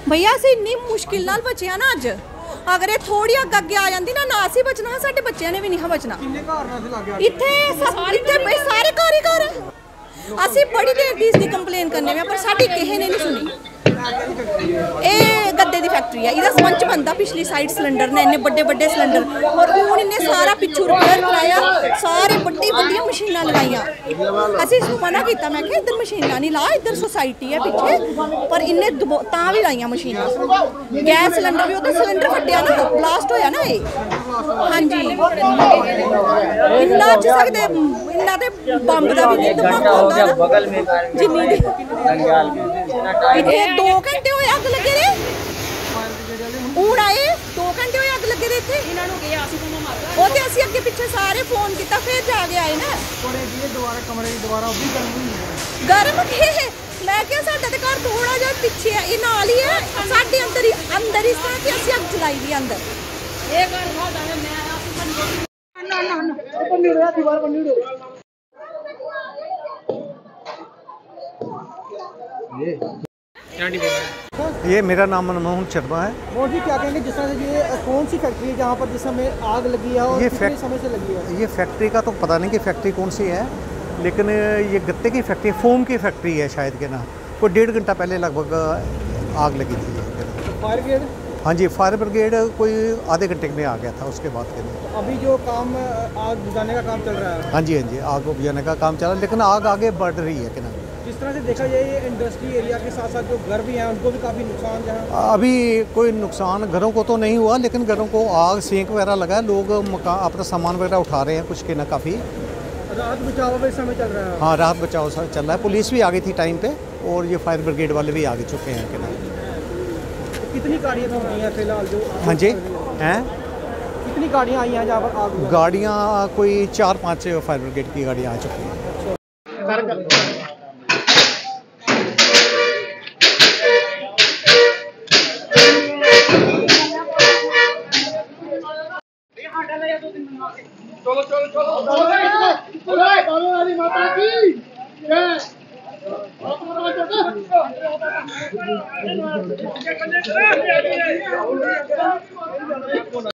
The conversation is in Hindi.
भैया असीं इन्नी मुश्किल नाल बचे ना अज, अगर ये थोड़ी अगे आ जाती ना असीं बचना हा, साडे बच्चों ने भी नहीं बचना। इत्थे सारे घर ही घर असीं बड़ी देर दी इसकी कंप्लेन करने में, पर साडी किसी ने नहीं सुनी। ये गद्दे की फैक्ट्री है, इहदा स्पंज बनता पिछली साइड सिलेंडर ने, इन्ने बड़े बड़े सिलेंडर, और हूँ इन्हें सारा पिछू रिपेयर कराया, सारे बड़ी बड़ी मशीनां लगाइया। असीं इसनूं मना किया, मैं क्या इधर मशीनां नहीं ला, इधर सोसाइटी है पिछे, पर इन्हें तां भी लाइया मशीनां। गैस सिलेंडर भी, उधर सिलेंडर फटिया ना, ब्लास्ट होया ना ये। हाँ जी, इन्ना च सकदे, इन्ना ते बंब दा भी नहीं धमाका होंदा ना जिन्नी इत्थे 2 घंटे होए अग लगे दे, हूँ आए 2 घंटे होए अग लगे दे इत्थे। वो ते असीं अगे पिछे सारे फोन किया, फिर जाके आए ना। गर्म के मैं क्या, साडा ते घर थोड़ा जिहा पिछे है, ये नाल ही है, साडे अंदर ही इस तरह की असीं अग चलाई दी अंदर। ये मेरा नाम मनमोहन शर्मा है। मोहन जी, क्या कहेंगे जिस तरह से ये कौन सी फैक्ट्री है जहाँ पर जिस समय आग लगी है और कितने समय से लगी है? ये फैक्ट्री का तो पता नहीं कि फैक्ट्री कौन सी है, लेकिन ये गत्ते की फैक्ट्री, फोम की फैक्ट्री है शायद के ना। कोई 1.5 घंटा पहले लगभग आग लगी थी। Fire brigade? हाँ जी, फायर ब्रिगेड कोई आधे घंटे में आ गया था उसके बाद के। तो अभी जो काम आग बुझाने का काम चल रहा है? हाँ जी, आग बुझाने का काम चल रहा है, लेकिन आग आगे बढ़ रही है कि ना। जिस तरह से देखा जाए ये इंडस्ट्री एरिया के साथ साथ जो घर भी हैं उनको भी काफ़ी नुकसान जहाँ? अभी कोई नुकसान घरों को तो नहीं हुआ, लेकिन घरों को आग सेंक वगैरह लगा है, लोग मकान अपना सामान वगैरह उठा रहे हैं कुछ के ना। काफ़ी राहत बचाव का समय चल रहा है? हाँ, राहत बचाव चल रहा है। पुलिस भी आ गई थी टाइम पे, और ये फायर ब्रिगेड वाले भी आ चुके हैं कि ना। तो कितनी गाड़ियाँ तो आई हैं फिलहाल जो? हाँ जी, हैं कितनी गाड़ियाँ आई हैं जहाँ पर आग? गाड़ियाँ कोई 4-5 फायर ब्रिगेड की गाड़ियाँ आ चुकी हैं। चलो चलो चलो माता की जय।